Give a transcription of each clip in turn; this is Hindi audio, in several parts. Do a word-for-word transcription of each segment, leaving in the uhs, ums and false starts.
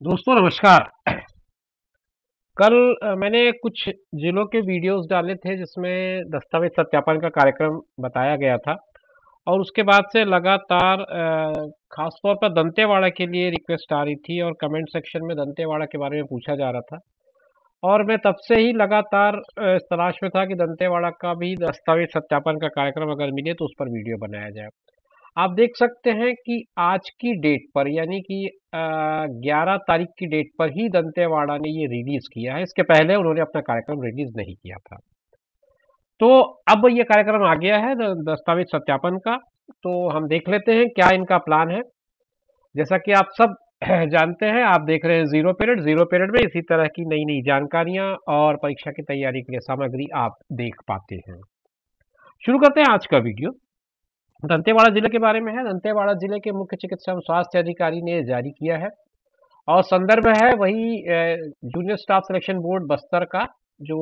दोस्तों नमस्कार। कल अ, मैंने कुछ जिलों के वीडियोस डाले थे जिसमें दस्तावेज सत्यापन का कार्यक्रम बताया गया था और उसके बाद से लगातार अ, खास तौर पर दंतेवाड़ा के लिए रिक्वेस्ट आ रही थी और कमेंट सेक्शन में दंतेवाड़ा के बारे में पूछा जा रहा था। और मैं तब से ही लगातार अ, इस तलाश में था कि दंतेवाड़ा का भी दस्तावेज सत्यापन का कार्यक्रम अगर मिले तो उस पर वीडियो बनाया जाए। आप देख सकते हैं कि आज की डेट पर यानी कि ग्यारह तारीख की डेट पर ही दंतेवाड़ा ने ये रिलीज किया है। इसके पहले उन्होंने अपना कार्यक्रम रिलीज नहीं किया था। तो अब ये कार्यक्रम आ गया है द- दस्तावेज सत्यापन का। तो हम देख लेते हैं क्या इनका प्लान है। जैसा कि आप सब जानते हैं, आप देख रहे हैं जीरो पीरियड। जीरो पीरियड में इसी तरह की नई नई जानकारियां और परीक्षा की तैयारी के लिए सामग्री आप देख पाते हैं। शुरू करते हैं आज का वीडियो। दंतेवाड़ा जिले के बारे में है। दंतेवाड़ा जिले के मुख्य चिकित्सा एवं स्वास्थ्य अधिकारी ने जारी किया है और संदर्भ है वही junior staff selection board Bastar का, जो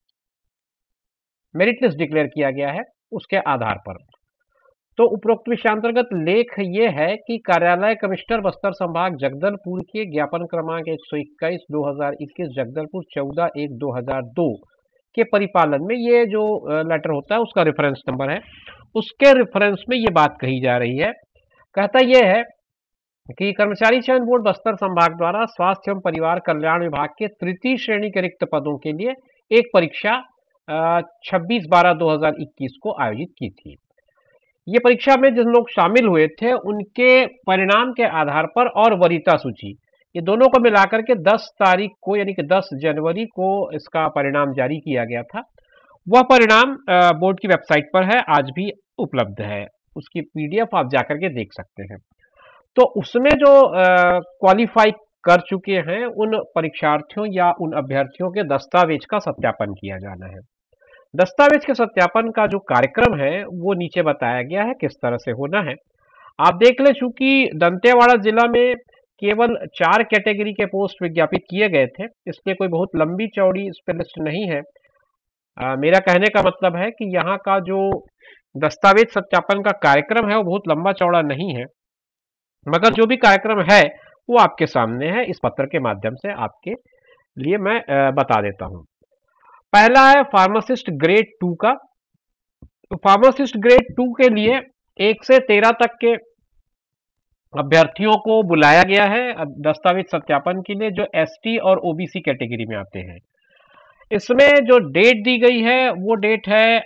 मेरिट लिस्ट डिक्लेयर किया गया है उसके आधार पर। तो उपरोक्त विषयांतर्गत लेख ये है कि कार्यालय कमिश्नर बस्तर संभाग जगदलपुर के ज्ञापन क्रमांक एक सौ इक्कीस दो हजार इक्कीस जगदलपुर चौदह एक दो हजार दो के परिपालन में ये जो लेटर होता है उसका रेफरेंस नंबर है। उसके रेफरेंस में ये बात कही जा रही है। कहता यह है कि कर्मचारी चयन बोर्ड बस्तर संभाग द्वारा स्वास्थ्य एवं परिवार कल्याण विभाग के तृतीय श्रेणी के रिक्त पदों के लिए एक परीक्षा छब्बीस बारह दो हजार इक्कीस को आयोजित की थी। ये परीक्षा में जिन लोग शामिल हुए थे उनके परिणाम के आधार पर और वरीयता सूची, ये दोनों को मिलाकर के दस तारीख को यानी कि दस जनवरी को इसका परिणाम जारी किया गया था। वह परिणाम अ, बोर्ड की वेबसाइट पर है, आज भी उपलब्ध है। उसकी पीडीएफ आप जाकर के देख सकते हैं। तो उसमें जो क्वालिफाई कर चुके हैं उन परीक्षार्थियों या उन अभ्यर्थियों के दस्तावेज का सत्यापन किया जाना है। दस्तावेज के सत्यापन का जो कार्यक्रम है वो नीचे बताया गया है किस तरह से होना है। आप देख ले, चूंकि दंतेवाड़ा जिला में केवल चार कैटेगरी के पोस्ट विज्ञापित किए गए थे, इसलिए कोई बहुत लंबी चौड़ी इस पर लिस्ट नहीं है। आ, मेरा कहने का मतलब है कि यहाँ का जो दस्तावेज सत्यापन का कार्यक्रम है वो बहुत लंबा चौड़ा नहीं है, मगर जो भी कार्यक्रम है वो आपके सामने है। इस पत्र के माध्यम से आपके लिए मैं अ, बता देता हूं। पहला है फार्मासिस्ट ग्रेड टू का। तो फार्मासिस्ट ग्रेड टू के लिए एक से तेरह तक के अभ्यर्थियों को बुलाया गया है अब दस्तावेज सत्यापन के लिए, जो एसटी और ओबीसी कैटेगरी में आते हैं। इसमें जो डेट दी गई है वो डेट है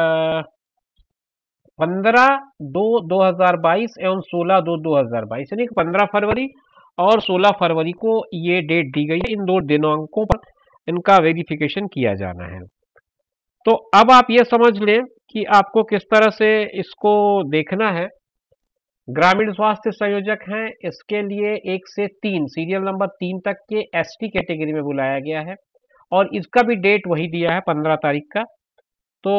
पंद्रह दो दो हजार बाईस एवं सोलह दो दो हजार बाईस, यानी पंद्रह फरवरी और सोलह फरवरी को ये डेट दी गई है। इन दो दिनांकों पर इनका वेरिफिकेशन किया जाना है। तो अब आप ये समझ लें कि आपको किस तरह से इसको देखना है। ग्रामीण स्वास्थ्य संयोजक हैं, इसके लिए एक से तीन सीरियल नंबर तीन तक के एसटी कैटेगरी में बुलाया गया है और इसका भी डेट वही दिया है पंद्रह तारीख का। तो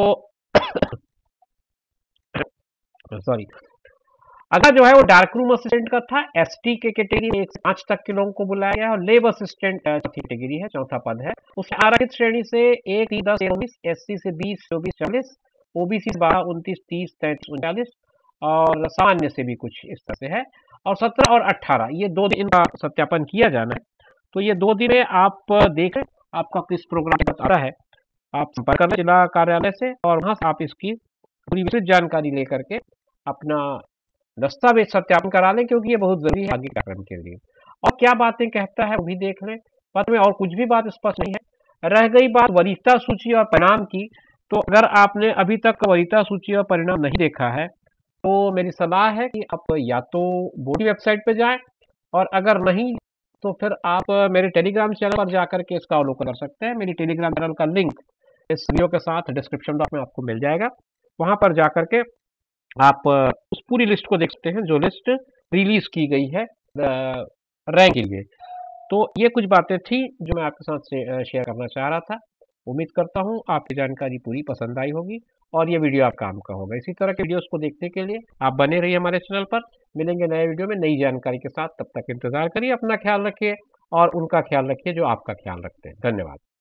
सॉरी, अगर जो है वो डार्क रूम असिस्टेंट का था, एसटी के कैटेगरी में एक से पांच तक के लोगों को बुलाया गया है और लेब असिस्टेंट चौथी कैटेगरी है, चौथा पद है। उसमें आरक्षित श्रेणी से एक तीन दस उन्नीस, एससी से बीस चौबीस चालीस, ओबीसी से बारह उनतीस तीस तैंतीस उनचालीस और सामान्य से भी कुछ इस तरह से है। और सत्रह और अट्ठारह ये दो दिन इनका सत्यापन किया जाना है। तो ये दो दिन में आप देख रहे आपका किस प्रोग्राम का आ रहा है, आप संपर्क करें जिला कार्यालय से और वहां से आप इसकी पूरी विस्तृत जानकारी लेकर के अपना दस्तावेज सत्यापन करा लें, क्योंकि ये बहुत जरूरी है आगे कार्यक्रम के लिए। और क्या बातें कहता है वो भी देख लें। पत्र में और कुछ भी बात स्पष्ट नहीं है। रह गई बात वरीयता सूची और परिणाम की, तो अगर आपने अभी तक वरीयता सूची और परिणाम नहीं देखा है तो मेरी सलाह है कि आप या तो बोर्ड की वेबसाइट पे जाएं, और अगर नहीं तो फिर आप मेरे टेलीग्राम चैनल पर जाकर के इसका अवलोकन कर सकते हैं। मेरी टेलीग्राम चैनल का लिंक इस वीडियो के साथ डिस्क्रिप्शन बॉक्स में आपको मिल जाएगा। वहां पर जाकर के आप उस पूरी लिस्ट को देख सकते हैं जो लिस्ट रिलीज की गई है रैंक के लिए। तो ये कुछ बातें थी जो मैं आपके साथ शेयर करना चाह रहा था। उम्मीद करता हूँ आपकी जानकारी पूरी पसंद आई होगी और ये वीडियो आप काम का होगा। इसी तरह के वीडियोस को देखने के लिए आप बने रहिए हमारे चैनल पर। मिलेंगे नए वीडियो में नई जानकारी के साथ, तब तक इंतजार करिए। अपना ख्याल रखिए और उनका ख्याल रखिए जो आपका ख्याल रखते हैं। धन्यवाद।